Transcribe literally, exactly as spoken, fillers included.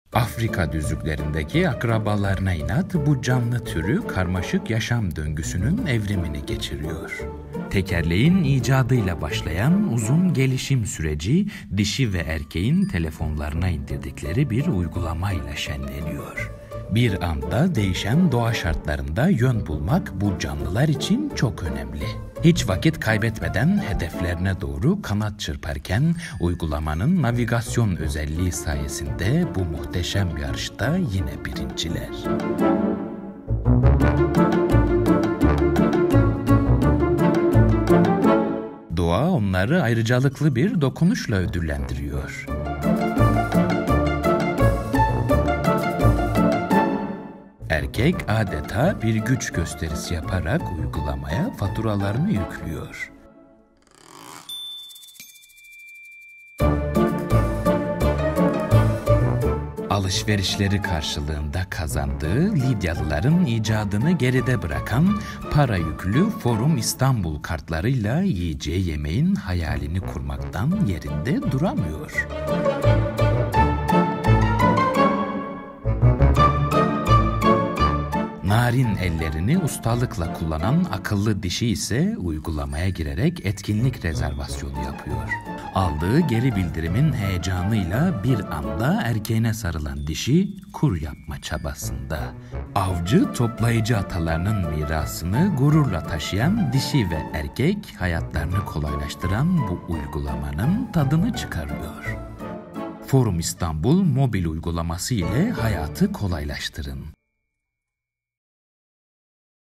Afrika düzlüklerindeki akrabalarına inat bu canlı türü karmaşık yaşam döngüsünün evrimini geçiriyor. Tekerleğin icadıyla başlayan uzun gelişim süreci dişi ve erkeğin telefonlarına indirdikleri bir uygulamayla şenleniyor. Bir anda değişen doğa şartlarında yön bulmak bu canlılar için çok önemli. Hiç vakit kaybetmeden hedeflerine doğru kanat çırparken uygulamanın navigasyon özelliği sayesinde bu muhteşem yarışta yine birinciler. Doğa onları ayrıcalıklı bir dokunuşla ödüllendiriyor. Erkek adeta bir güç gösterisi yaparak uygulamaya faturalarını yüklüyor. Alışverişleri karşılığında kazandığı Lidyalıların icadını geride bırakan para yüklü Forum İstanbul kartlarıyla yiyeceği yemeğin hayalini kurmaktan yerinde duramıyor. Narin ellerini ustalıkla kullanan akıllı dişi ise uygulamaya girerek etkinlik rezervasyonu yapıyor. Aldığı geri bildirimin heyecanıyla bir anda erkeğine sarılan dişi kur yapma çabasında. Avcı toplayıcı atalarının mirasını gururla taşıyan dişi ve erkek hayatlarını kolaylaştıran bu uygulamanın tadını çıkarıyor. Forum İstanbul mobil uygulaması ile hayatı kolaylaştırın.